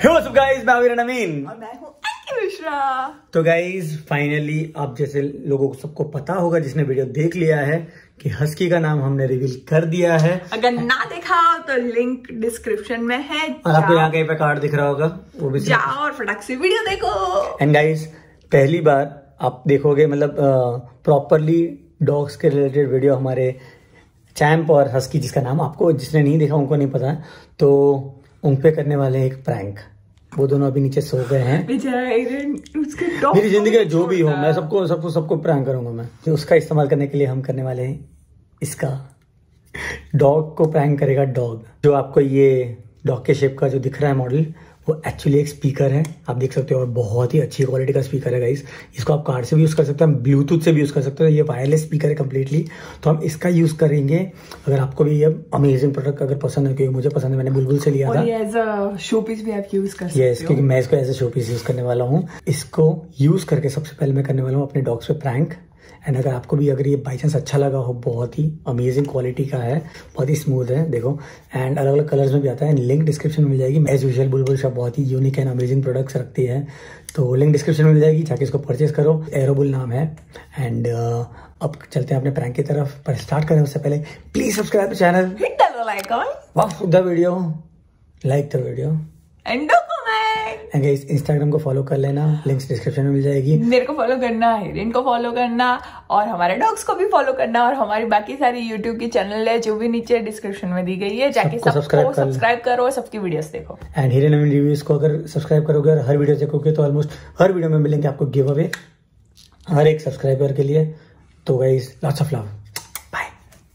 What's up guys, मैं आमिर नमीन और मैं हूँ अंकित मिश्रा। तो गाइस फाइनली आप जैसे लोगों को सबको पता होगा जिसने वीडियो देख लिया है कि हस्की का नाम हमने रिवील कर दिया है। अगर ना देखा हो तो लिंक डिस्क्रिप्शन में है, और आपको यहाँ कहीं पे कार्ड दिख रहा होगा, वो भी जाओ और फटाक से वीडियो देखो। एंड गाइस पहली बार आप देखोगे मतलब प्रॉपरली डॉग्स के रिलेटेड वीडियो हमारे चैम्प और हस्की, जिसका नाम आपको जिसने नहीं देखा उनको नहीं पता है, तो उन पे करने वाले हैं एक प्रैंक। वो दोनों अभी नीचे सो गए हैं। मेरी जिंदगी में जो भी हो मैं सबको प्रैंक करूंगा। मैं तो उसका इस्तेमाल करने के लिए हम करने वाले हैं इसका। डॉग को प्रैंक करेगा डॉग। जो आपको ये डॉग के शेप का जो दिख रहा है मॉडल, वो एक्चुअली एक स्पीकर है, आप देख सकते हो, और बहुत ही अच्छी क्वालिटी का स्पीकर है गाइस। इसको आप कार से भी यूज़ कर सकते हैं, ब्लूटूथ से भी यूज़ कर सकते हो। ये वायरलेस स्पीकर है कम्प्लीटली, तो हम इसका यूज़ करेंगे। अगर आपको भी ये अमेजिंग प्रोडक्ट अगर पसंद है, क्योंकि मुझे पसंद है, मैंने बुलबुल से लिया था। और ये एज अ शो पीस भी आप यूज कर सकते हो। यस, क्योंकि मैं इसको as a showpiece use करने वाला हूँ। इसको यूज़ करके सबसे पहले मैं करने वाला हूँ अपने डॉग्स पे प्रैंक। एंड अगर आपको भी अगर ये बाई चांस अच्छा लगा हो, बहुत ही अमेजिंग क्वालिटी का है, बहुत ही स्मूथ है, देखो। एंड अलग अलग कलर्स में भी आता है। लिंक डिस्क्रिप्शन में मिल जाएगी। एज यूजुअल बुलबुल शॉप बहुत ही यूनिक एंड अमेजिंग प्रोडक्ट्स रखती है, तो लिंक डिस्क्रिप्शन में मिल जाएगी, जाके इसको परचेज करो। एरोबुल नाम है। एंड अब चलते हैं अपने प्रैंक की तरफ। पर स्टार्ट करें उससे पहले please subscribe the channel, hit the like on, watch the video, like the video and do comment. And guys Instagram को फॉलो कर लेना, लिंक्स डिस्क्रिप्शन में मिल जाएगी। मेरे को फॉलो करना, हिरेन को फॉलो करना, और हमारे डॉग्स को भी फॉलो करना, और हमारी बाकी सारी यूट्यूब की चैनल है जो भी नीचे डिस्क्रिप्शन में दी गई है, जाके सबको सब्सक्राइब करो और सबकी वीडियोस देखो। एंड हिरेन नवीन रिव्यूज को अगर सब्सक्राइब करोगे और हर वीडियो देखोगे तो ऑलमोस्ट हर वीडियो में मिलेंगे आपको गिव अवे हर एक सब्सक्राइबर के लिए। तो guys lots of love, bye.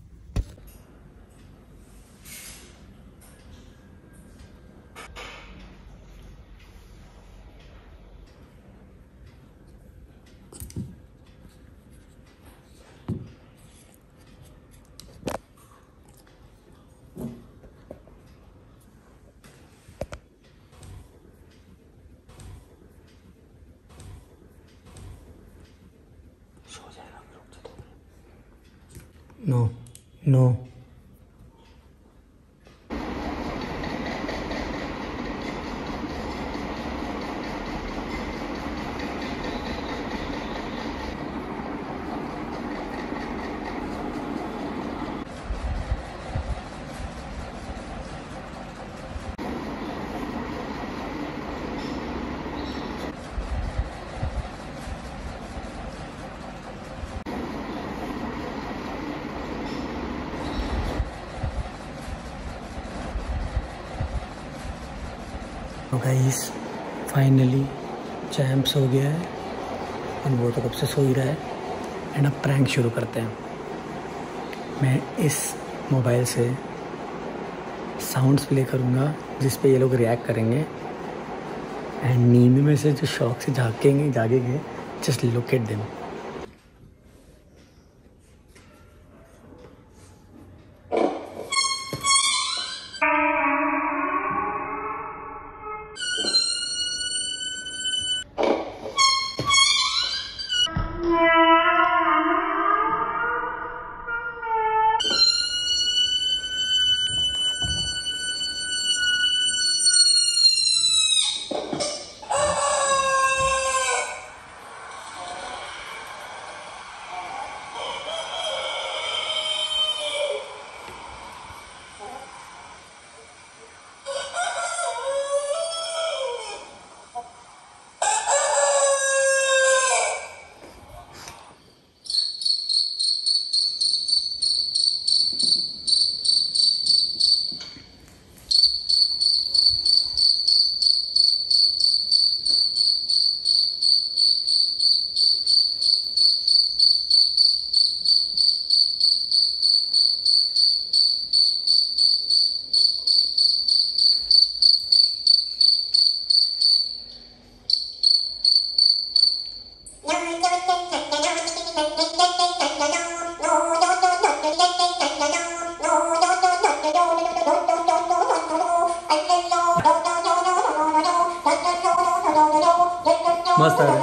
No no guys finally champs हो गया है, और वो तो कब से सो ही रहा है। एंड अब प्रैंक शुरू करते हैं। मैं इस मोबाइल से साउंड्स प्ले करूँगा जिस पे ये लोग रिएक्ट करेंगे, एंड नींद में से जो शौक से जागेंगे, जस्ट लुक एट देम। मस्त है।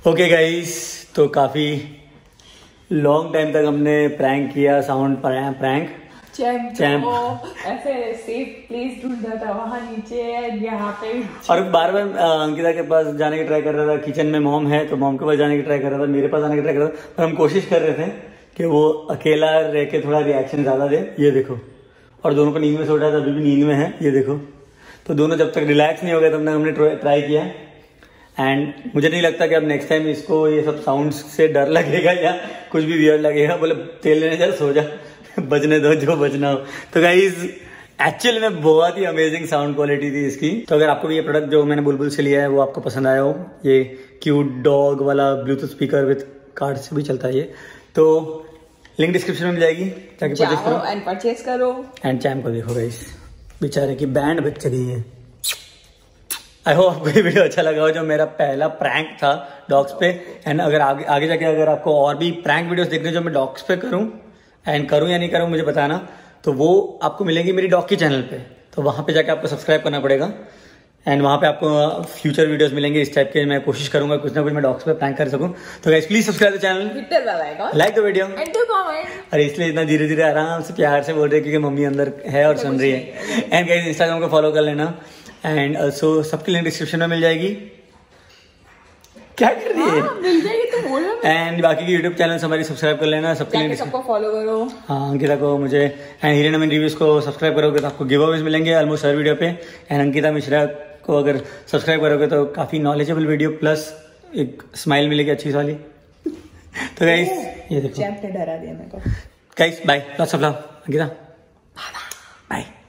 ओके गाइस, तो काफी लॉन्ग टाइम तक हमने प्रैंक किया, साउंड प्रैंक। चैम्प ऐसे सेफ प्लेस ढूंढा था, वहां नीचे यहाँ पे, और बार बार अंकिता के पास जाने की ट्राई कर रहा था। किचन में मॉम है तो मॉम के पास जाने की ट्राई कर रहा था, मेरे पास आने की ट्राई कर रहा था, पर हम कोशिश कर रहे थे कि वो अकेला रह के थोड़ा रिएक्शन ज्यादा दे। ये देखो, और दोनों को नींद में सो रहा था, अभी भी नींद में है, ये देखो। तो दोनों जब तक रिलैक्स नहीं हो गए तब तक हमने ट्राई किया। एंड मुझे नहीं लगता कि अब नेक्स्ट टाइम इसको ये सब साउंड्स से डर लगेगा या कुछ भी वियर्ड लगेगा। बोले तेल लेने जा, सो जा, बजने दो जो बजना हो। तो गाइस एक्चुअली में बहुत ही अमेजिंग साउंड क्वालिटी थी इसकी। तो अगर आपको भी ये प्रोडक्ट जो मैंने बुलबुल से लिया है वो आपको पसंद आया हो, ये क्यूट डॉग वाला ब्लूटूथ स्पीकर विद कार्ड से भी चलता है ये, तो लिंक डिस्क्रिप्शन में मिल जाएगी, जाके परचेज करो। एंड चैम्प को देखो गाइस, बेचारे की बैंड बज चली है। आई होप आपको ये वीडियो अच्छा लगा हो, जो मेरा पहला प्रैंक था डॉग्स पे। एंड अगर आगे जाके अगर आपको और भी प्रैंक वीडियोस देखने जो मैं डॉग्स पे करूं एंड करूं या नहीं करूं मुझे बताना, तो वो आपको मिलेंगी मेरी डॉग की चैनल पे। तो वहां पे जाके आपको सब्सक्राइब करना पड़ेगा एंड वहां पे आपको फ्यूचर वीडियोस मिलेंगे इस टाइप के। मैं कोशिश करूंगा कुछ ना कुछ मैं डॉग्स पे प्रैंक कर सकूं। तो guys please subscribe the channel, like the video and comment. और इसलिए इतना धीरे धीरे आराम से प्यार से बोल रहे हैं क्योंकि मम्मी अंदर है और सुन रही है। एंड गाइस इंस्टाग्राम को फॉलो कर लेना एंड ऑल्सो सबकी लिंक डिस्क्रिप्शन में मिल जाएगी। क्या कर रही है? मिल जाएगी तो बोलो। एंड बाकी की यूट्यूब चैनल हमारी सब्सक्राइब कर लेना, सबको फॉलो करो। हाँ, अंकिता को, मुझे एंड हीरे नमन रिव्यूज को सब्सक्राइब करोगे तो आपको गिव अवेज मिलेंगे ऑलमोस्ट हर वीडियो पे। एंड अंकिता मिश्रा को अगर सब्सक्राइब करोगे तो काफी नॉलेजेबल वीडियो प्लस एक स्माइल मिलेगी अच्छी वाली। तो गाइस ये देखो, चैम्प ने डरा दिया मेरे को। Guys bye, lots of love Ankita, bye.